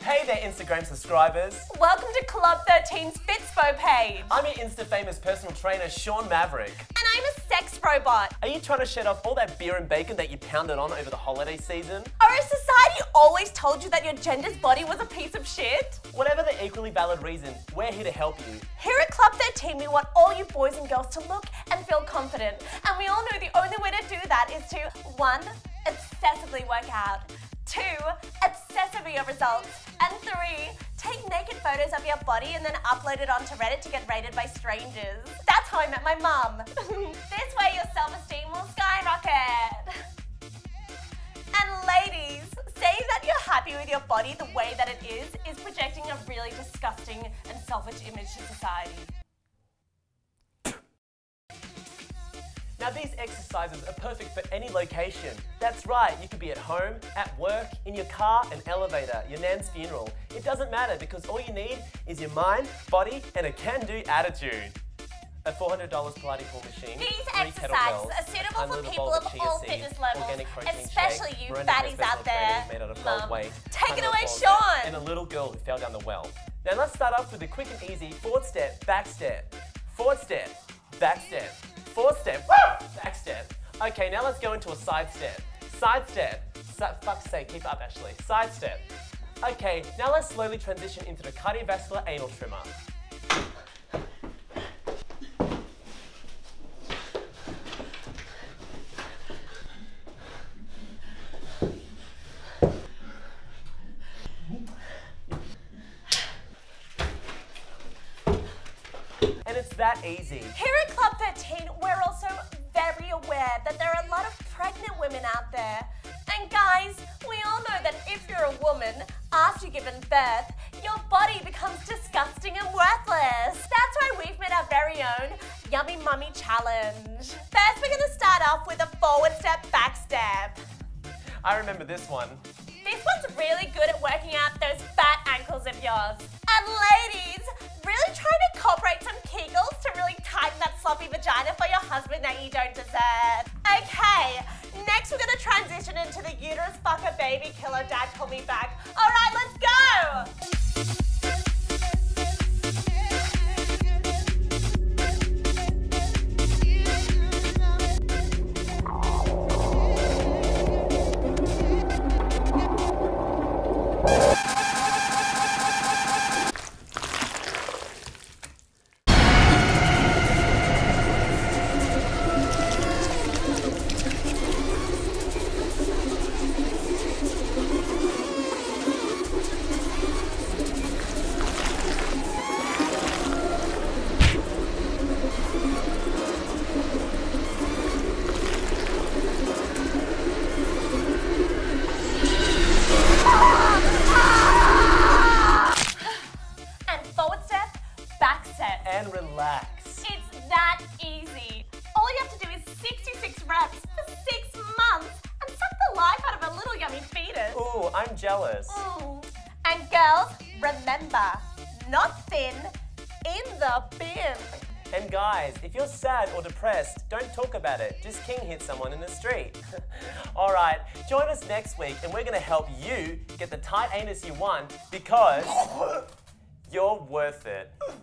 Hey there, Instagram subscribers. Welcome to Club 13's Fitspo page. I'm your Insta-famous personal trainer, Sean Maverick. And I'm a sex robot. Are you trying to shed off all that beer and bacon that you pounded on over the holiday season? Or has society always told you that your gender's body was a piece of shit? Whatever the equally valid reason, we're here to help you. Here at Club 13, we want all you boys and girls to look and feel confident. And we all know the only way to do that is to 1. Excessively work out. 2. Obsess over your results. And 3. Take naked photos of your body and then upload it onto Reddit to get rated by strangers. That's how I met my mum. This way your self-esteem will skyrocket. And ladies, saying that you're happy with your body the way that it is projecting a really disgusting and selfish image to society. Now these exercises are perfect for any location. That's right, you could be at home, at work, in your car, an elevator, your nan's funeral. It doesn't matter because all you need is your mind, body and a can-do attitude. A $400 Pilates pool machine, These 3 exercises are suitable for people of all fitness levels, especially you fatties out there. Mum, take it away, Sean! And a little girl who fell down the well. Now let's start off with a quick and easy forward step, back step. Forward step, back step. Forward step, woo! Back step. Okay, now let's go into a side step. Side step. Fuck's sake, keep up, Ashley. Side step. Okay, now let's slowly transition into the cardiovascular anal trimmer. And it's that easy. Here at Club 13, we're also very aware that there are a lot of pregnant women out there. And guys, we all know that if you're a woman, after giving birth, your body becomes disgusting and worthless. That's why we've made our very own Yummy Mummy Challenge. First, we're gonna start off with a forward step, back step. I remember this one. This one's really good at working out those fat ankles of yours. And ladies, really try to incorporate some Kegels to really tighten that sloppy vagina for your husband that you don't deserve. Okay, next we're gonna transition into the uterus fucker baby killer dad call me back. All right, let's go! And relax. It's that easy. All you have to do is 66 reps for 6 months and suck the life out of a little yummy fetus. Ooh, I'm jealous. And girls, remember, not thin, in the bin. And guys, if you're sad or depressed, don't talk about it. Just king hit someone in the street. All right, join us next week and we're gonna help you get the tight anus you want because you're worth it.